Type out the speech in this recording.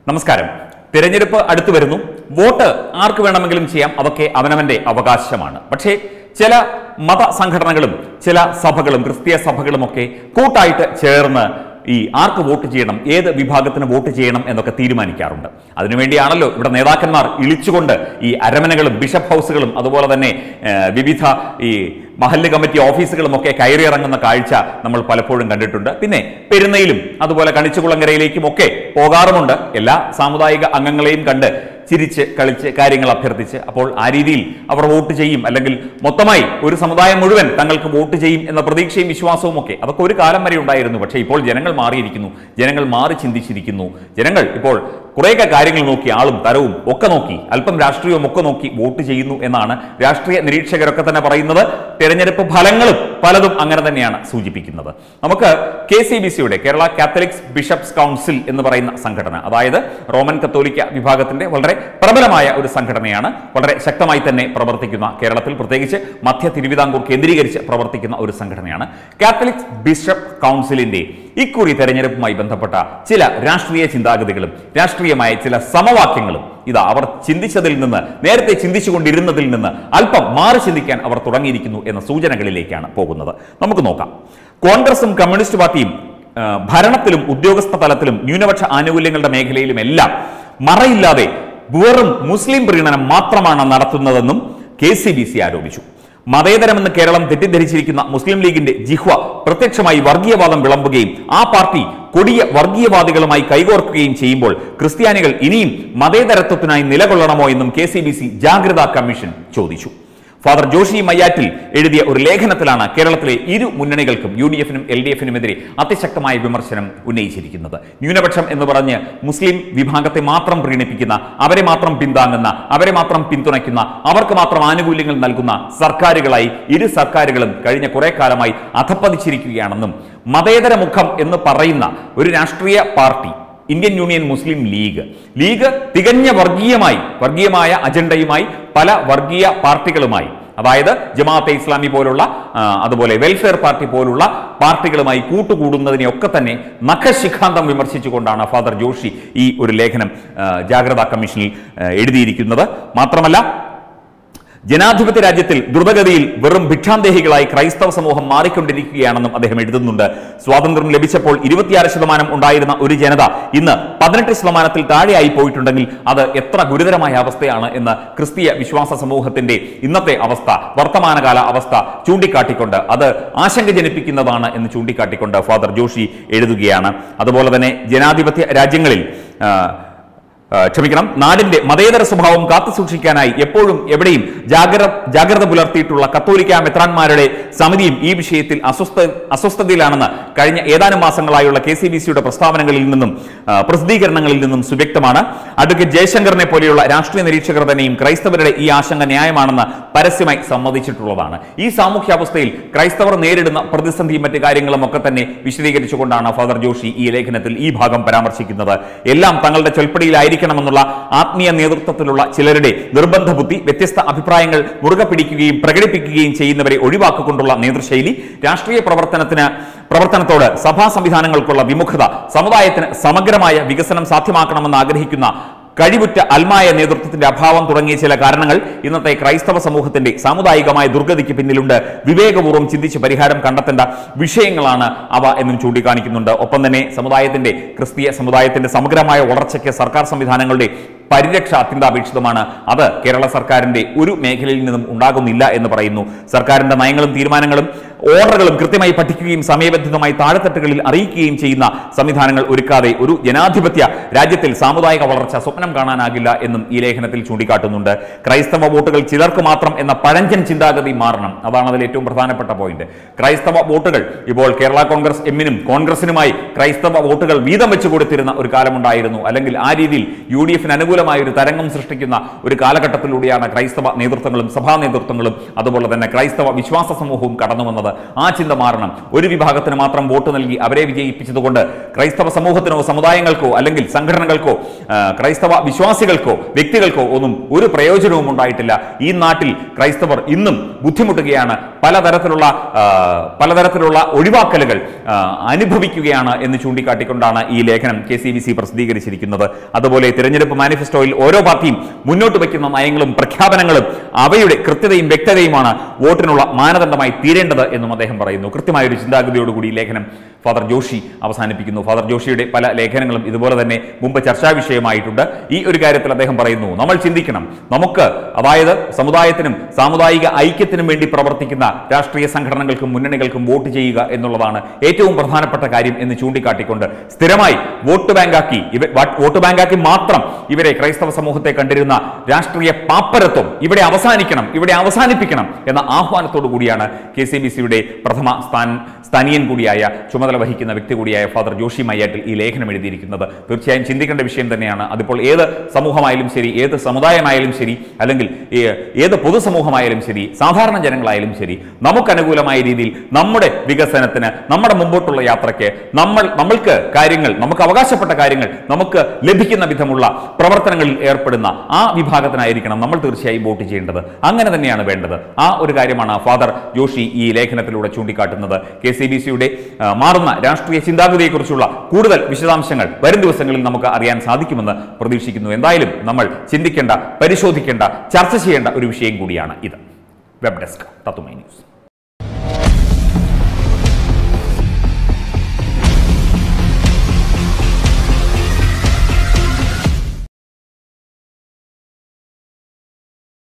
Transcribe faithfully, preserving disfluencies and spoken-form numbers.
നമസ്കാരം. തിരഞ്ഞെടുപ്പ് അടുത്തു വരുന്നു. വോട്ട് ആർക്ക് വേണമെങ്കിലും ചെയ്യാം, അതൊക്കെ അവനവന്റെ അവകാശമാണ്. പക്ഷേ ചില മത സംഘടനകളും ചില സഭകളും ക്രിസ്തീയ സഭകളുമൊക്കെ കൂട്ടായിട്ട് ചേർന്ന് ഈ ആർക്ക് വോട്ട് ചെയ്യണം, ഏത് വിഭാഗത്തിന് വോട്ട് ചെയ്യണം എന്നൊക്കെ തീരുമാനിക്കാറുണ്ട്. അതിനുവേണ്ടിയാണല്ലോ ഇവിടെ നേതാക്കന്മാർ ഇളിച്ചുകൊണ്ട് ഈ അരമനകളും ബിഷപ്പ് ഹൗസുകളും അതുപോലെ തന്നെ വിവിധ ഈ മഹല്ല് കമ്മിറ്റി ഓഫീസുകളും ഒക്കെ കയറിയിറങ്ങുന്ന കാഴ്ച നമ്മൾ പലപ്പോഴും കണ്ടിട്ടുണ്ട്. പിന്നെ പെരുന്നയിലും അതുപോലെ കണിച്ചുകുളങ്ങരയിലേക്കും ഒക്കെ പോകാറുമുണ്ട്. എല്ലാ സാമുദായിക അംഗങ്ങളെയും കണ്ട് ചിരിച്ച് കളിച്ച് കാര്യങ്ങൾ അഭ്യർത്ഥിച്ച് അപ്പോൾ ആ രീതിയിൽ അവർ വോട്ട് ചെയ്യും, അല്ലെങ്കിൽ മൊത്തമായി ഒരു സമുദായം മുഴുവൻ തങ്ങൾക്ക് വോട്ട് ചെയ്യും എന്ന പ്രതീക്ഷയും വിശ്വാസവും ഒക്കെ അതൊക്കെ ഒരു കാലം വരെ ഉണ്ടായിരുന്നു. പക്ഷേ ഇപ്പോൾ ജനങ്ങൾ മാറിയിരിക്കുന്നു, ജനങ്ങൾ മാറി ചിന്തിച്ചിരിക്കുന്നു. ജനങ്ങൾ ഇപ്പോൾ കുറേയൊക്കെ കാര്യങ്ങൾ നോക്കി, ആളും തരവും ഒക്കെ നോക്കി, അല്പം രാഷ്ട്രീയവും ഒക്കെ നോക്കി വോട്ട് ചെയ്യുന്നു എന്നാണ് രാഷ്ട്രീയ നിരീക്ഷകരൊക്കെ തന്നെ പറയുന്നത്. തെരഞ്ഞെടുപ്പ് ഫലങ്ങളും പലതും അങ്ങനെ തന്നെയാണ് സൂചിപ്പിക്കുന്നത്. നമുക്ക് കെ സി ബി സിയുടെ കേരള കാത്തലിക്സ് ബിഷപ്സ് കൗൺസിൽ എന്ന് പറയുന്ന സംഘടന, അതായത് റോമൻ കത്തോലിക്ക വിഭാഗത്തിന്റെ വളരെ പ്രബലമായ ഒരു സംഘടനയാണ്, വളരെ ശക്തമായി തന്നെ പ്രവർത്തിക്കുന്ന, കേരളത്തിൽ പ്രത്യേകിച്ച് മധ്യ തിരുവിതാംകൂർ കേന്ദ്രീകരിച്ച് പ്രവർത്തിക്കുന്ന ഒരു സംഘടനയാണ് കാത്തലിക്സ് ബിഷപ്പ് കൗൺസിലിന്റെ ഇക്കുറി തെരഞ്ഞെടുപ്പുമായി ബന്ധപ്പെട്ട ചില രാഷ്ട്രീയ ചിന്താഗതികളും രാഷ്ട്രീയമായ ചില സമവാക്യങ്ങളും ഇതാ അവർ ചിന്തിച്ചതിൽ നിന്ന്, നേരത്തെ ചിന്തിച്ചുകൊണ്ടിരുന്നതിൽ നിന്ന് അല്പം മാറി ചിന്തിക്കാൻ അവർ തുടങ്ങിയിരിക്കുന്നു എന്ന സൂചനകളിലേക്കാണ് പോകുന്നത്. നമുക്ക് നോക്കാം. കോൺഗ്രസും കമ്മ്യൂണിസ്റ്റ് പാർട്ടിയും ഭരണത്തിലും ഉദ്യോഗസ്ഥ തലത്തിലും ന്യൂനപക്ഷ ആനുകൂല്യങ്ങളുടെ മേഖലയിലും എല്ലാം മറയില്ലാതെ വെറും മുസ്ലിം പ്രീണനം മാത്രമാണ് നടത്തുന്നതെന്നും കെ സി ബി സി ആരോപിച്ചു. മതേതരമെന്ന് കേരളം തെറ്റിദ്ധരിച്ചിരിക്കുന്ന മുസ്ലിം ലീഗിന്റെ ജിഹ്വ പ്രത്യക്ഷമായി വർഗീയവാദം വിളമ്പുകയും ആ പാർട്ടി കൊടിയ വർഗീയവാദികളുമായി കൈകോർക്കുകയും ചെയ്യുമ്പോൾ ക്രിസ്ത്യാനികൾ ഇനിയും മതേതരത്വത്തിനായി നിലകൊള്ളണമോ എന്നും കെ സി ബി സി ജാഗ്രതാ കമ്മീഷൻ ചോദിച്ചു. ഫാദർ ജോഷി മയ്യാറ്റിൽ എഴുതിയ ഒരു ലേഖനത്തിലാണ് കേരളത്തിലെ ഇരു മുന്നണികൾക്കും യു ഡി എഫിനും എൽ ഡി എഫിനുമെതിരെ അതിശക്തമായ വിമർശനം ഉന്നയിച്ചിരിക്കുന്നത്. ന്യൂനപക്ഷം എന്ന് പറഞ്ഞ് മുസ്ലിം വിഭാഗത്തെ മാത്രം പ്രീണിപ്പിക്കുന്ന, അവരെ മാത്രം പിന്താങ്ങുന്ന, അവരെ മാത്രം പിന്തുണയ്ക്കുന്ന, അവർക്ക് മാത്രം ആനുകൂല്യങ്ങൾ നൽകുന്ന സർക്കാരുകളായി ഇരു സർക്കാരുകളും കഴിഞ്ഞ കുറെ കാലമായി അധപ്പതിച്ചിരിക്കുകയാണെന്നും മതേതര മുഖം എന്ന് പറയുന്ന ഒരു രാഷ്ട്രീയ party Indian Union Muslim League League തികഞ്ഞ വർഗീയമായി വർഗീയമായ അജണ്ടയുമായി പല വർഗീയ പാർട്ടികളുമായി, അതായത് ജമാഅത്തെ ഇസ്ലാമി പോലുള്ള അതുപോലെ വെൽഫെയർ പാർട്ടി പോലുള്ള പാർട്ടികളുമായി കൂട്ടുകൂടുന്നതിനെയൊക്കെ തന്നെ നഖശിഖാന്തം വിമർശിച്ചുകൊണ്ടാണ് ഫാദർ ജോഷി ഈ ഒരു ലേഖനം ജാഗ്രതാ കമ്മീഷനിൽ എഴുതിയിരിക്കുന്നത്. മാത്രമല്ല, ജനാധിപത്യ രാജ്യത്തിൽ ദ്രുതഗതിയിൽ വെറും ഭിക്ഷാന്തേഹികളായി ക്രൈസ്തവ സമൂഹം മാറിക്കൊണ്ടിരിക്കുകയാണെന്നും അദ്ദേഹം എഴുതുന്നുണ്ട്. സ്വാതന്ത്ര്യം ലഭിച്ചപ്പോൾ ഇരുപത്തിയാറ് ശതമാനം ഉണ്ടായിരുന്ന ഒരു ജനത ഇന്ന് പതിനെട്ട് ശതമാനത്തിൽ താഴെയായി പോയിട്ടുണ്ടെങ്കിൽ അത് എത്ര ഗുരുതരമായ അവസ്ഥയാണ് എന്ന് ക്രിസ്തീയ വിശ്വാസ സമൂഹത്തിന്റെ ഇന്നത്തെ അവസ്ഥ, വർത്തമാനകാല അവസ്ഥ ചൂണ്ടിക്കാട്ടിക്കൊണ്ട്, അത് ആശങ്ക ജനിപ്പിക്കുന്നതാണ് എന്ന് ചൂണ്ടിക്കാട്ടിക്കൊണ്ട് ഫാദർ ജോഷി എഴുതുകയാണ്. അതുപോലെ തന്നെ ജനാധിപത്യ രാജ്യങ്ങളിൽ ക്ഷമിക്കണം നാടിന്റെ മതേതര സ്വഭാവം കാത്തുസൂക്ഷിക്കാനായി എപ്പോഴും എവിടെയും ജാഗ്രത ജാഗ്രത പുലർത്തിയിട്ടുള്ള കത്തോലിക്ക മെത്രാന്മാരുടെ സമിതിയും ഈ വിഷയത്തിൽ അസ്വസ്ഥ അസ്വസ്ഥതയിലാണെന്ന് കഴിഞ്ഞ ഏതാനും മാസങ്ങളായുള്ള കെ സി ബി സിയുടെ പ്രസ്താവനകളിൽ നിന്നും പ്രസിദ്ധീകരണങ്ങളിൽ നിന്നും സുവ്യക്തമാണ്. അഡ്വക്കേറ്റ് ജയശങ്കറിനെ പോലെയുള്ള രാഷ്ട്രീയ നിരീക്ഷകർ തന്നെയും ക്രൈസ്തവരുടെ ഈ ആശങ്ക ന്യായമാണെന്ന് പരസ്യമായി സമ്മതിച്ചിട്ടുള്ളതാണ്. ഈ സാമൂഹ്യാവസ്ഥയിൽ ക്രൈസ്തവർ നേരിടുന്ന പ്രതിസന്ധിയും മറ്റു കാര്യങ്ങളും ഒക്കെ തന്നെ വിശദീകരിച്ചുകൊണ്ടാണ് ഫാദർ ജോഷി ഈ ലേഖനത്തിൽ ഈ ഭാഗം പരാമർശിക്കുന്നത്. എല്ലാം തങ്ങളുടെ ചൊൽപ്പടിയിലായിരിക്കും ണമെന്നുള്ള ആത്മീയ നേതൃത്വത്തിലുള്ള ചിലരുടെ നിർബന്ധ ബുദ്ധി, വ്യത്യസ്ത അഭിപ്രായങ്ങൾ മുറുകെ പിടിക്കുകയും പ്രകടിപ്പിക്കുകയും ചെയ്യുന്നവരെ ഒഴിവാക്കിക്കൊണ്ടുള്ള നേതൃശൈലി, രാഷ്ട്രീയ പ്രവർത്തനത്തിന് പ്രവർത്തനത്തോട് സഭാ സംവിധാനങ്ങൾക്കുള്ള വിമുഖത, സമുദായത്തിന് സമഗ്രമായ വികസനം സാധ്യമാക്കണമെന്ന് ആഗ്രഹിക്കുന്ന കഴിവുറ്റ അൽമായ നേതൃത്വത്തിന്റെ അഭാവം തുടങ്ങിയ ചില കാരണങ്ങൾ ഇന്നത്തെ ക്രൈസ്തവ സമൂഹത്തിന്റെ സാമുദായികമായ ദുർഗതിക്ക് പിന്നിലുണ്ട്. വിവേകപൂർവ്വം ചിന്തിച്ച് പരിഹാരം കണ്ടെത്തേണ്ട വിഷയങ്ങളാണ് അവ എന്നും ചൂണ്ടിക്കാണിക്കുന്നുണ്ട്. ഒപ്പം തന്നെ സമുദായത്തിന്റെ ക്രിസ്തീയ സമുദായത്തിന്റെ സമഗ്രമായ വളർച്ചയ്ക്ക് സർക്കാർ സംവിധാനങ്ങളുടെ പരിരക്ഷ അത്യന്താപേക്ഷിതമാണ്. അത് കേരള സർക്കാരിന്റെ ഒരു മേഖലയിൽ നിന്നും ഉണ്ടാകുന്നില്ല എന്ന് പറയുന്നു. സർക്കാരിന്റെ നയങ്ങളും തീരുമാനങ്ങളും ഓർഡറുകളും കൃത്യമായി പഠിക്കുകയും സമയബന്ധിതമായി താഴെത്തട്ടുകളിൽ അറിയിക്കുകയും ചെയ്യുന്ന സംവിധാനങ്ങൾ ഒരുക്കാതെ ഒരു ജനാധിപത്യ രാജ്യത്തിൽ സാമുദായിക വളർച്ച സ്വപ്നം കാണാനാകില്ല എന്നും ഈ ലേഖനത്തിൽ ചൂണ്ടിക്കാട്ടുന്നുണ്ട്. ക്രൈസ്തവ വോട്ടുകൾ ചിലർക്ക് മാത്രം എന്ന പഴഞ്ചൻ ചിന്താഗതി മാറണം. അതാണ് അതിൽ ഏറ്റവും പ്രധാനപ്പെട്ട പോയിന്റ്. ക്രൈസ്തവ വോട്ടുകൾ ഇപ്പോൾ കേരള കോൺഗ്രസ് എമ്മിനും കോൺഗ്രസിനുമായി ക്രൈസ്തവ വോട്ടുകൾ വീതം വെച്ച് കൊടുത്തിരുന്ന ഒരു കാലമുണ്ടായിരുന്നു. അല്ലെങ്കിൽ ആ രീതിയിൽ യു ഡി എഫിന് അനുകൂലമായ ഒരു തരംഗം സൃഷ്ടിക്കുന്ന ഒരു കാലഘട്ടത്തിലൂടെയാണ് ക്രൈസ്തവ നേതൃത്വങ്ങളും സഭാ നേതൃത്വങ്ങളും അതുപോലെ തന്നെ ക്രൈസ്തവ വിശ്വാസ സമൂഹവും കടന്നു വന്നത്. ആ ചിന്ത മാറണം. ഒരു വിഭാഗത്തിന് മാത്രം വോട്ട് നൽകി അവരെ വിജയിപ്പിച്ചതുകൊണ്ട് ക്രൈസ്തവ സമൂഹത്തിനോ സമുദായങ്ങൾക്കോ അല്ലെങ്കിൽ സംഘടനകൾക്കോ ക്രൈസ്തവ വിശ്വാസികൾക്കോ വ്യക്തികൾക്കോ ഒന്നും ഒരു പ്രയോജനവും ഉണ്ടായിട്ടില്ല. ഈ നാട്ടിൽ ക്രൈസ്തവർ ഇന്നും ബുദ്ധിമുട്ടുകയാണ്, പലതരത്തിലുള്ള പലതരത്തിലുള്ള ഒഴിവാക്കലുകൾ അനുഭവിക്കുകയാണ് എന്ന് ചൂണ്ടിക്കാട്ടിക്കൊണ്ടാണ് ഈ ലേഖനം കെ സി ബി സി പ്രസിദ്ധീകരിച്ചിരിക്കുന്നത്. അതുപോലെ തിരഞ്ഞെടുപ്പ് മാനിഫെസ്റ്റോയിൽ ഓരോ പാർട്ടിയും മുന്നോട്ട് വയ്ക്കുന്ന നയങ്ങളും പ്രഖ്യാപനങ്ങളും അവയുടെ കൃത്യതയും വ്യക്തതയുമാണ് വോട്ടിനുള്ള മാനദണ്ഡമായി തീരേണ്ടത് എന്നും അദ്ദേഹം പറയുന്നു. കൃത്യമായ ഒരു ചിന്താഗതിയോടുകൂടി ലേഖനം ഫാദർ ജോഷി അവസാനിപ്പിക്കുന്നു. ഫാദർ ജോഷിയുടെ പല ലേഖനങ്ങളും ഇതുപോലെ തന്നെ മുമ്പ് ചർച്ചാ വിഷയമായിട്ടുണ്ട്. ഈ ഒരു കാര്യത്തിൽ അദ്ദേഹം പറയുന്നു, നമ്മൾ ചിന്തിക്കണം, നമുക്ക് അതായത് സമുദായത്തിനും സാമുദായിക ഐക്യത്തിനും വേണ്ടി പ്രവർത്തിക്കുന്ന രാഷ്ട്രീയ സംഘടനകൾക്കും മുന്നണികൾക്കും വോട്ട് ചെയ്യുക എന്നുള്ളതാണ് ഏറ്റവും പ്രധാനപ്പെട്ട കാര്യം എന്ന് ചൂണ്ടിക്കാട്ടിക്കൊണ്ട് സ്ഥിരമായി വോട്ട് ബാങ്കാക്കി ഇവ വോട്ട് ബാങ്കാക്കി മാത്രം ഇവരെ ക്രൈസ്തവ സമൂഹത്തെ കണ്ടിരുന്ന രാഷ്ട്രീയ പാപ്പരത്വം ഇവിടെ അവസാനിക്കണം, ഇവിടെ അവസാനിപ്പിക്കണം എന്ന ആഹ്വാനത്തോടു കൂടിയാണ് കെ സി ബി സിയുടെ പ്രഥമ സ്ഥാൻ സ്ഥാനീയൻ കൂടിയായ ചുമതല വഹിക്കുന്ന വ്യക്തി കൂടിയായ ഫാദർ ജോഷി മയ്യാട്ടിൽ ഈ ലേഖനം എഴുതിയിരിക്കുന്നത്. തീർച്ചയായും ചിന്തിക്കേണ്ട വിഷയം തന്നെയാണ്. അതിപ്പോൾ ഏത് സമൂഹമായാലും ശരി, ഏത് സമുദായമായാലും ശരി, അല്ലെങ്കിൽ ഏത് പൊതുസമൂഹമായാലും ശരി, സാധാരണ ജനങ്ങളായാലും ശരി, നമുക്ക് അനുകൂലമായ രീതിയിൽ നമ്മുടെ വികസനത്തിന്, നമ്മുടെ മുമ്പോട്ടുള്ള യാത്രയ്ക്ക് നമ്മൾ നമ്മൾക്ക് കാര്യങ്ങൾ, നമുക്ക് അവകാശപ്പെട്ട കാര്യങ്ങൾ നമുക്ക് ലഭിക്കുന്ന വിധമുള്ള പ്രവർത്തനങ്ങളിൽ ഏർപ്പെടുന്ന ആ വിഭാഗത്തിനായിരിക്കണം നമ്മൾ തീർച്ചയായും വോട്ട് ചെയ്യേണ്ടത്. അങ്ങനെ തന്നെയാണ് വേണ്ടത്. ആ ഒരു കാര്യമാണ് ഫാദർ ജോഷി ഈ ലേഖനത്തിലൂടെ ചൂണ്ടിക്കാട്ടുന്നത്. കെ സി ബി സിയുടെ മാറുന്ന രാഷ്ട്രീയ ചിന്താഗതിയെക്കുറിച്ചുള്ള കൂടുതൽ വിശദാംശങ്ങൾ വരും ദിവസങ്ങളിൽ നമുക്ക് അറിയാൻ സാധിക്കുമെന്ന് പ്രതീക്ഷിക്കുന്നു. എന്തായാലും നമ്മൾ ചിന്തിക്കേണ്ട, പരിശോധിക്കേണ്ട, ചർച്ച ചെയ്യേണ്ട ഒരു വിഷയം കൂടിയാണ് ഇത്. വെബ് ഡെസ്ക് തത്തുമൈ ന്യൂസ്.